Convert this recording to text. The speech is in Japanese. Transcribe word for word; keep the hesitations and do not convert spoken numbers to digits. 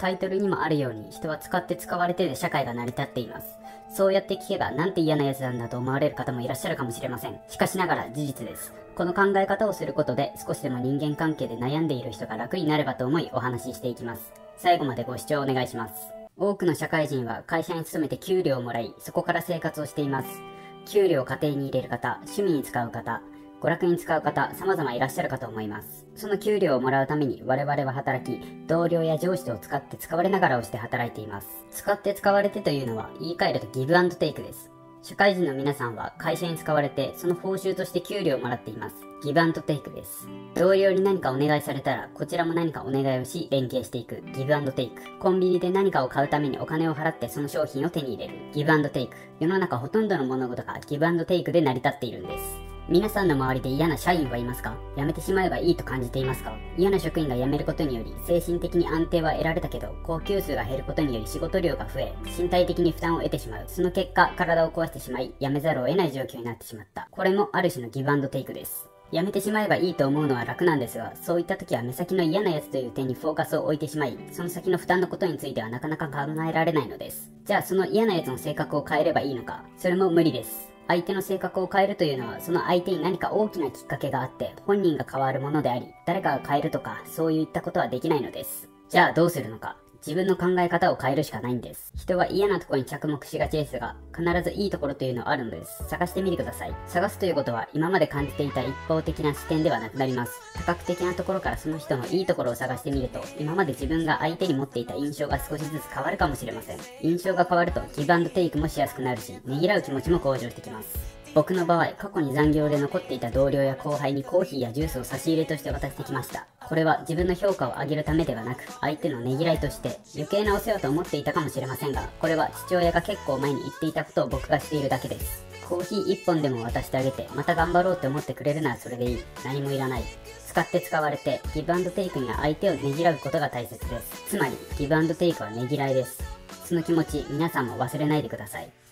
タイトルにもあるように、人は使って使われてで社会が成り立っています。そうやって聞けばなんて嫌なやつなんだと思われる方もいらっしゃるかもしれません。しかしながら事実です。この考え方をすることで少しでも人間関係で悩んでいる人が楽になればと思いお話ししていきます。最後までご視聴お願いします。多くの社会人は会社に勤めて給料をもらい、そこから生活をしています。給料を家庭に入れる方、趣味に使う方、娯楽に使う方、様々いらっしゃるかと思います。その給料をもらうために我々は働き、同僚や上司と使って使われながらをして働いています。使って使われてというのは言い換えるとギブアンドテイクです。社会人の皆さんは会社に使われてその報酬として給料をもらっています。ギブアンドテイクです。同僚に何かお願いされたらこちらも何かお願いをし連携していくギブアンドテイク。コンビニで何かを買うためにお金を払ってその商品を手に入れるギブアンドテイク。世の中ほとんどの物事がギブアンドテイクで成り立っているんです。皆さんの周りで嫌な社員はいますか？辞めてしまえばいいと感じていますか？嫌な職員が辞めることにより精神的に安定は得られたけど高級数が減ることにより仕事量が増え身体的に負担を得てしまう。その結果体を壊してしまい辞めざるを得ない状況になってしまった。これもある種のギブアンドテイクです。辞めてしまえばいいと思うのは楽なんですが、そういった時は目先の嫌なやつという点にフォーカスを置いてしまい、その先の負担のことについてはなかなか考えられないのです。じゃあその嫌なやつの性格を変えればいいのか？それも無理です。相手の性格を変えるというのは、その相手に何か大きなきっかけがあって、本人が変わるものであり、誰かが変えるとか、そういったことはできないのです。じゃあどうするのか？自分の考え方を変えるしかないんです。人は嫌なところに着目しがちですが、必ずいいところというのはあるのです。探してみてください。探すということは、今まで感じていた一方的な視点ではなくなります。多角的なところからその人のいいところを探してみると、今まで自分が相手に持っていた印象が少しずつ変わるかもしれません。印象が変わると、ギブアンドテイクもしやすくなるし、ねぎらう気持ちも向上してきます。僕の場合、過去に残業で残っていた同僚や後輩にコーヒーやジュースを差し入れとして渡してきました。これは自分の評価を上げるためではなく、相手のねぎらいとして余計なお世話と思っていたかもしれませんが、これは父親が結構前に言っていたことを僕がしているだけです。コーヒー一本でも渡してあげて、また頑張ろうって思ってくれるならそれでいい。何もいらない。使って使われて、ギブアンドテイクには相手をねぎらうことが大切です。つまり、ギブアンドテイクはねぎらいです。その気持ち、皆さんも忘れないでください。